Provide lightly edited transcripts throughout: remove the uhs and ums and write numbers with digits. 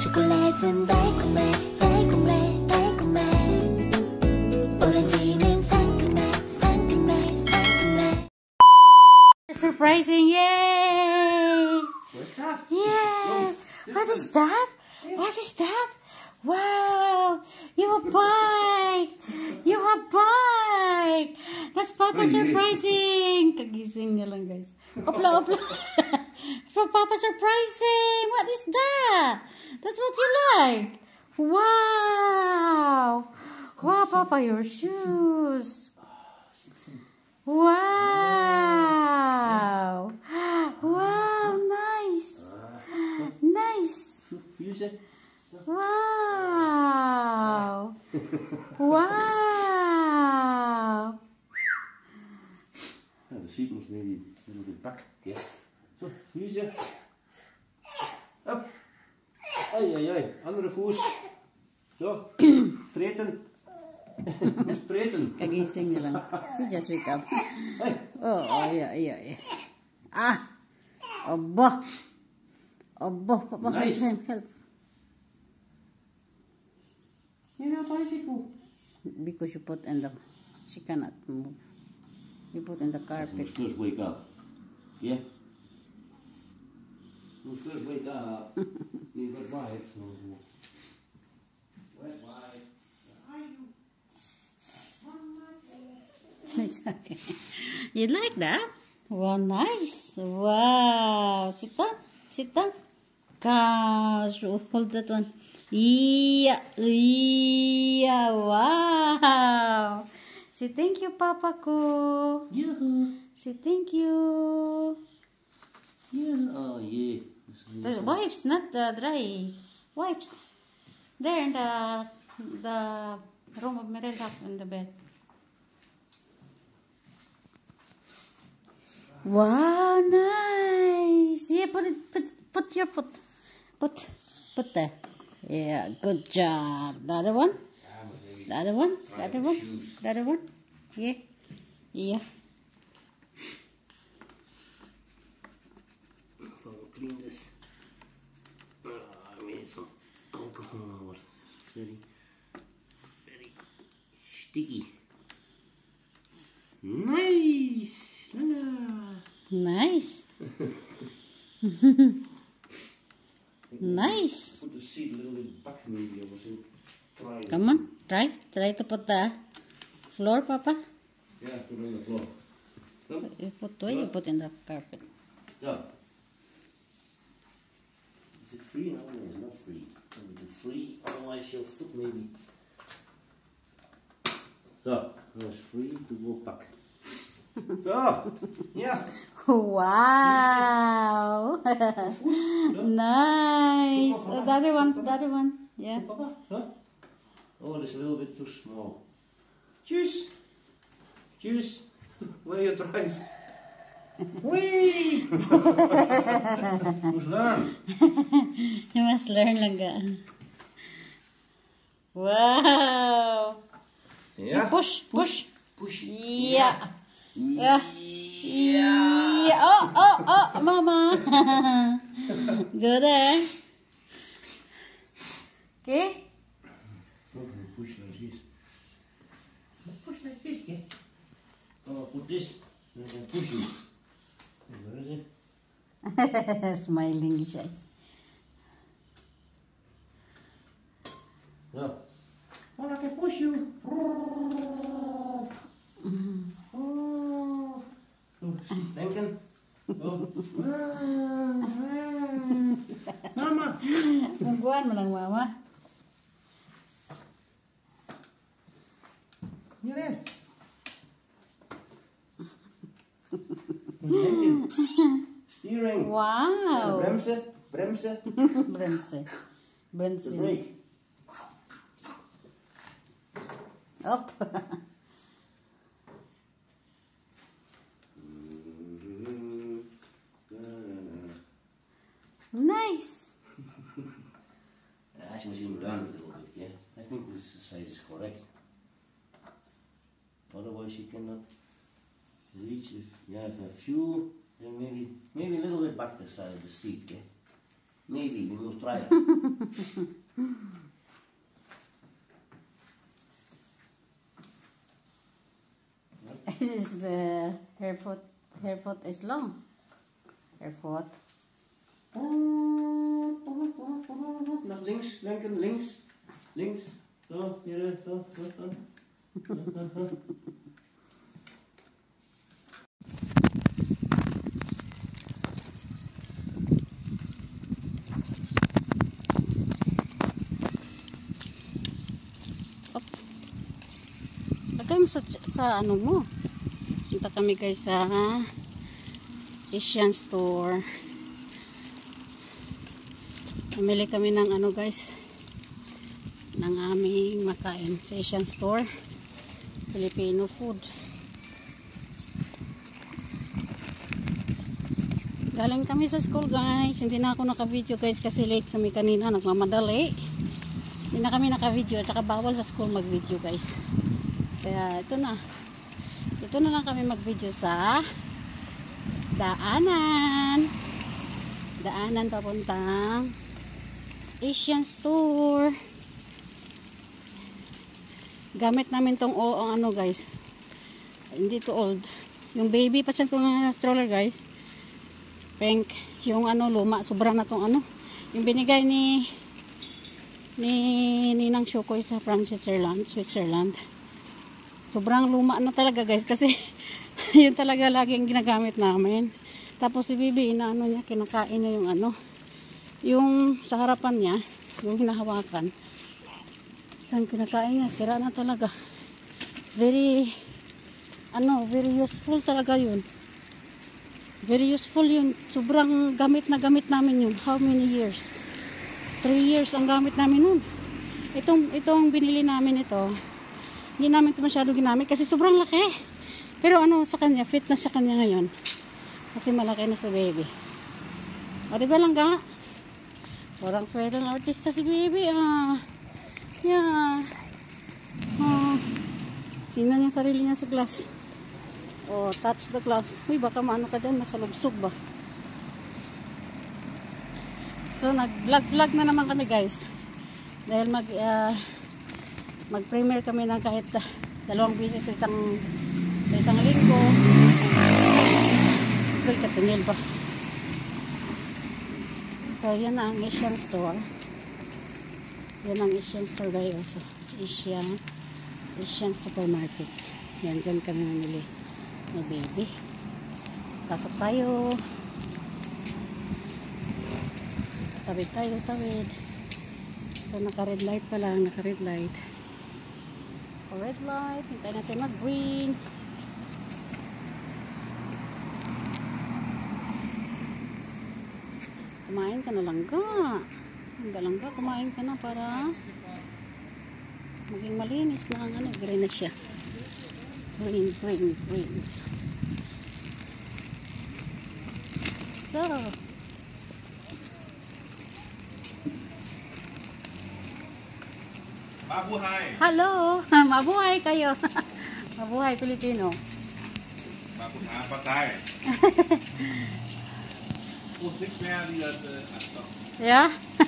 초콜릿은 달콤해 달콤해 달콤해 오렌지는 상큼해 상큼해 상큼해. Surprising! Yay! What's that? Yeah! What is that? What is that? Wow! You have bike! You have bike! That's Papa surprising! Kagising niya lang, guys. Opla, opla! For Papa surprising! What is that? That's what you like! Wow! Wow, Papa, your shoes! Wow! Wow, nice! Nice! Fuse. Wow! Wow! The seat must maybe a little bit back. Yeah. So, fuse. Up. Ai, ai, ai. Andere voet. Zo. Treten. Treten. Kagising niya lang. She just wake up. Hey. Oh, yeah, yeah, yeah. Ah! Aba! Aba, Papa, Nice. help him, help. You know, bicycle. Because you put in the... She cannot move. You put in the You carpet. must first wake up. Yeah. You must first wake up. You got vibes. Wet vibes. It's okay. You like that? Wow, nice. Wow. Sit down. Sit down. Gosh, hold that one. Yeah. Yeah. Wow. Say thank you, Papa ko. Yoo-hoo. Say thank you. Yeah. Oh, yeah. The wipes, not the dry wipes. There in the room of Mirella in the bed. Wow, nice. Yeah, put your foot. Put there. Yeah, good job. The other one. The other one. The other one. The other one. Yeah. Yeah. I'll clean this. I made some alcohol. Very, very sticky. Nice. La. Nice. Nice. Put the seat a little bit back maybe. I wasn't trying. Come on. Try to put the floor, Papa. Yeah, put it on the floor. Come. You put where you put in the carpet. So. Is it free? No, it's not free. It's not free, otherwise your foot maybe. So, now it's free to go back. So, yeah. Wow. Nice. Oh, the other one. Yeah. Papa, huh? Oh, it's a little bit too small. Juice. Juice. Where you drive? Whee! Must learn. You must learn langga. Wow. Yeah. Push. Push. Yeah. Yeah. Yeah. Oh, Mama. Good, eh? Okay. Push like this. Push like this, yeah. Oh, put this. And then push it. Where is it? Smiling siya. No. Oh, I can push you. Oh. Denken. Oh. Mama. Tungguan mo lang, Mama. Here. Denken. Steering. Wow. Bremsen. Bremse. The brake. Up. Nice. As you zoom down a little bit, yeah. I think this size is correct. Otherwise you cannot reach if you have a few, then maybe a little bit back the side of the seat, yeah. Maybe, we must try it. This is her foot is long. Her foot. Naar links, lenken, links. Links. Zo, hier, zo, zo, zo. Lagay mo sa ano mo. Punta kami guys sa Asian store. Pamili kami ng ano guys, ng aming makain sa Asian store. Filipino food. Galing kami sa school guys. Hindi na ako naka-video guys kasi late kami kanina. Nagmamadali. Hindi na kami naka-video at saka bawal sa school mag-video guys. Kaya ito na. Ito na lang kami mag-video sa daanan. Daanan papuntang Asian store. Gamit namin tong ano guys. Hindi to old. Yung baby pa siya itong stroller guys. Pink. Yung ano luma. Sobrang na tong ano. Yung binigay ni Ninang Shukoy sa from Switzerland. Sobrang luma na talaga guys. Kasi yun talaga laging ginagamit namin. Tapos si Bibi, inaano niya, kinakain niya yung ano. Yung sa harapan niya, yung hinahawakan. Saan kinakain niya, sira na talaga. Very useful talaga yun. Very useful yun. Sobrang gamit na gamit namin yun. How many years? 3 years ang gamit namin nun. Itong binili namin ito, hindi namin ito masyado ginamit kasi sobrang laki. Pero ano sa kanya, fit na sa kanya ngayon. Kasi malaki na sa baby. O diba lang ga? Parang pwedeng artista si baby. Yeah. Tingnan niya sarili niya sa glass. Oh, touch the glass. Uy, baka maano ka dyan, masalubsog ba? So, nag-vlog na naman kami guys. Dahil mag-premiere kami ng kahit 2 beses sa isang linggo. Ikul katingil ba? So, yan ang Asian store. Yan ang Asian store guys. So, Asian supermarket. Yan, dyan kami mamili ng baby. Pasok tayo. Tawid tayo, tawid. So, naka-red light pa lang. Naka-red light. Red light. Hintay natin mag-green. Kumain ka na langga. Langga, kumain ka na para maging malinis na ang ano. Green na siya. Green, green, green. So, Mabuhay! hello! Mabuhay kayo! Mabuhay Pilipino! Mabuhay patay! Und nichts mehr wie das Astor. Yeah?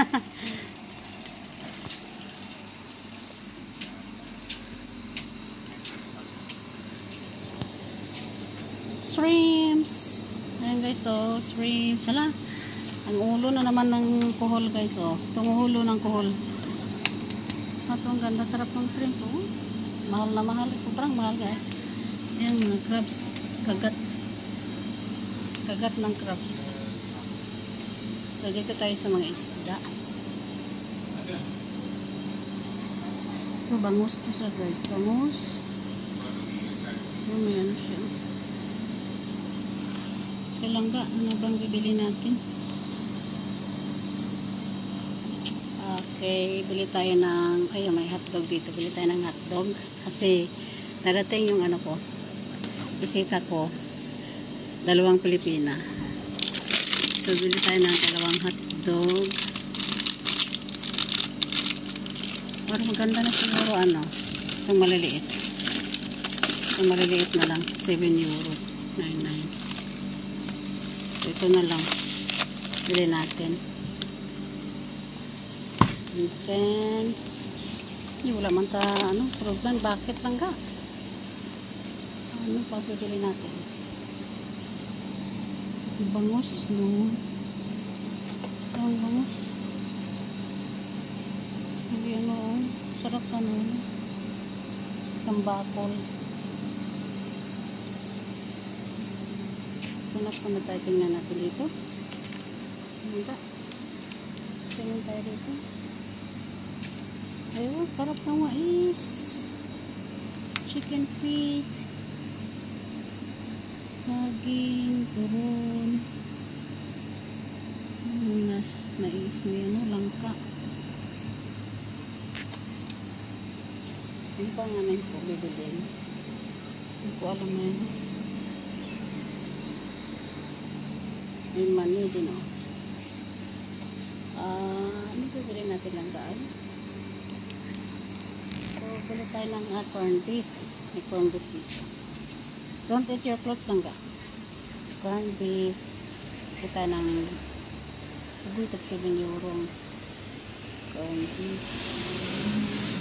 Shrimps! Ayan guys, oh, shrimps. Hala, ang ulo na naman ng kuhol guys, oh. Itong ulo ng kuhol. Ito, ang ganda, sarap ng shrimps, oh. Mahal na mahal, sobrang mahal guys. Ayan, mga crabs, kagat. Kagat ng crabs. So, dito tayo sa mga isda. Ito, bangus to siya guys. Bangus. May ano siya. So, langga. Ano bang bibili natin? Okay. Bili tayo ng... Ayun, may hotdog dito. Bili tayo ng hotdog. Kasi, narating yung ano ko. Bisita ko. 2 Pilipina. So, bili tayo ng 2 hotdog. Parang maganda na siguro ano. Itong maliliit. Itong maliliit na lang. 7 euro. 99. So, ito na lang. Bili natin. And then, wala man ta, frog lang, bucket lang ka. Ano pa bibili natin? Bangus, no? Saan bangus? Hindi sarap sa tambakol. Hanap ko na tayo, tingnan natin dito. Tingnan tayo dito. Ayun, sarap ng mais. Chicken feet. Saging, turon. May langka. Ano pa nga na yung po bibilin? Hindi ko alam na yun. May mani din ano bibili natin lang daan? So, bili tayo ng corned beef. May corned beef dito. Don't eat your clothes lang ka. Corned beef. Bili tayo ng €7. Corned beef.